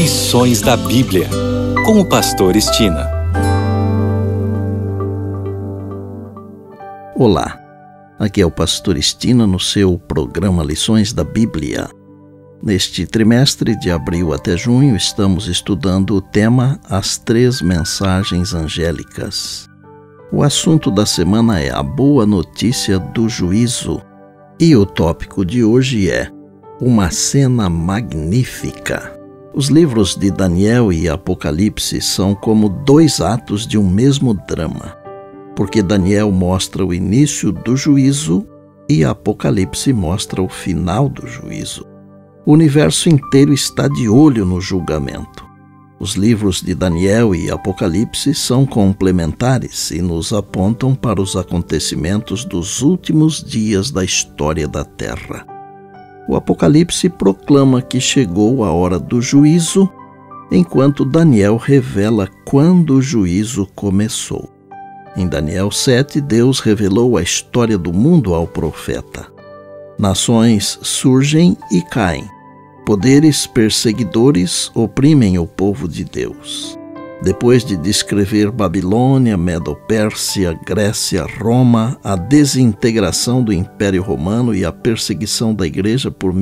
Lições da Bíblia, com o pastor Estina. Olá, aqui é o pastor Estina no seu programa Lições da Bíblia. Neste trimestre, de abril até junho, estamos estudando o tema As Três Mensagens Angélicas. O assunto da semana é a boa notícia do juízo e o tópico de hoje é uma cena magnífica. Os livros de Daniel e Apocalipse são como dois atos de um mesmo drama, porque Daniel mostra o início do juízo e Apocalipse mostra o final do juízo. O universo inteiro está de olho no julgamento. Os livros de Daniel e Apocalipse são complementares e nos apontam para os acontecimentos dos últimos dias da história da Terra. O Apocalipse proclama que chegou a hora do juízo, enquanto Daniel revela quando o juízo começou. Em Daniel 7, Deus revelou a história do mundo ao profeta. Nações surgem e caem. Poderes perseguidores oprimem o povo de Deus. Depois de descrever Babilônia, Medo-Pérsia, Grécia, Roma, a desintegração do Império Romano e a perseguição da Igreja por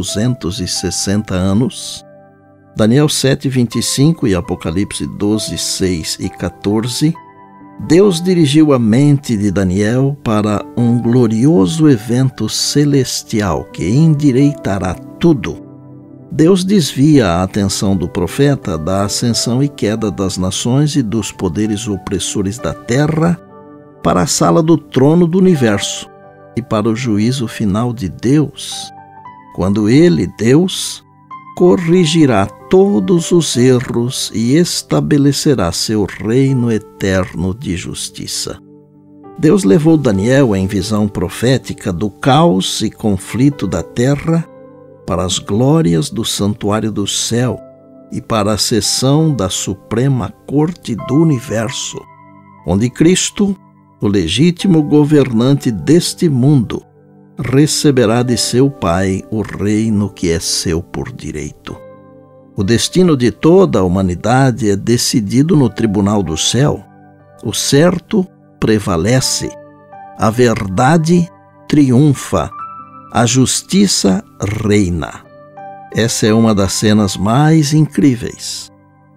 1260 anos, Daniel 7, 25 e Apocalipse 12, 6 e 14, Deus dirigiu a mente de Daniel para um glorioso evento celestial que endireitará tudo. Deus desvia a atenção do profeta da ascensão e queda das nações e dos poderes opressores da terra para a sala do trono do universo e para o juízo final de Deus, quando Ele, Deus, corrigirá todos os erros e estabelecerá seu reino eterno de justiça. Deus levou Daniel em visão profética do caos e conflito da terra para as glórias do santuário do céu e para a sessão da Suprema Corte do Universo, onde Cristo, o legítimo governante deste mundo, receberá de seu Pai o reino que é seu por direito. O destino de toda a humanidade é decidido no tribunal do céu. O certo prevalece, a verdade triunfa, a justiça reina. Essa é uma das cenas mais incríveis,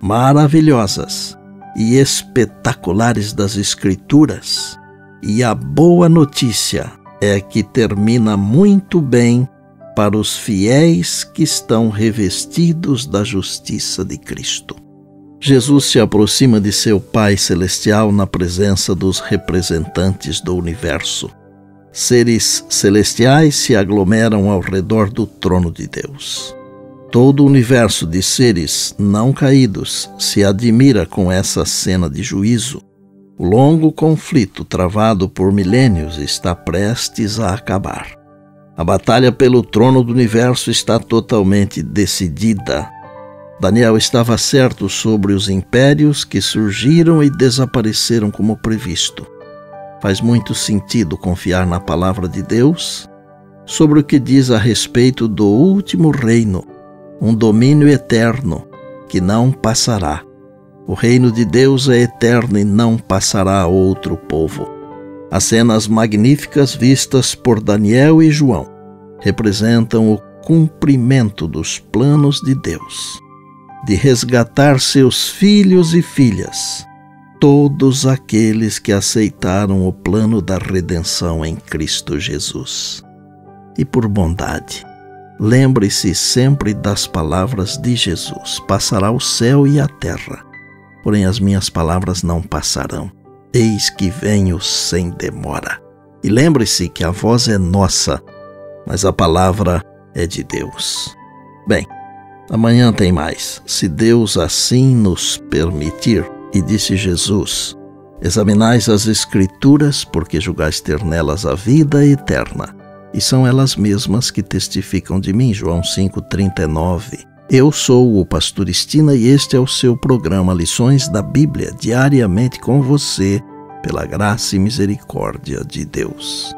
maravilhosas e espetaculares das Escrituras. E a boa notícia é que termina muito bem para os fiéis que estão revestidos da justiça de Cristo. Jesus se aproxima de seu Pai Celestial na presença dos representantes do universo. Seres celestiais se aglomeram ao redor do trono de Deus. Todo o universo de seres não caídos se admira com essa cena de juízo. O longo conflito travado por milênios está prestes a acabar. A batalha pelo trono do universo está totalmente decidida. Daniel estava certo sobre os impérios que surgiram e desapareceram como previsto. Faz muito sentido confiar na palavra de Deus sobre o que diz a respeito do último reino, um domínio eterno que não passará. O reino de Deus é eterno e não passará a outro povo. As cenas magníficas vistas por Daniel e João representam o cumprimento dos planos de Deus, de resgatar seus filhos e filhas, todos aqueles que aceitaram o plano da redenção em Cristo Jesus. E por bondade, lembre-se sempre das palavras de Jesus: passará o céu e a terra, porém as minhas palavras não passarão. Eis que venho sem demora. E lembre-se que a voz é nossa, mas a palavra é de Deus. Bem, amanhã tem mais, se Deus assim nos permitir. E disse Jesus: examinais as Escrituras, porque julgais ter nelas a vida eterna, e são elas mesmas que testificam de mim. João 5,39. Eu sou o pastor Estina e este é o seu programa Lições da Bíblia, diariamente com você, pela graça e misericórdia de Deus.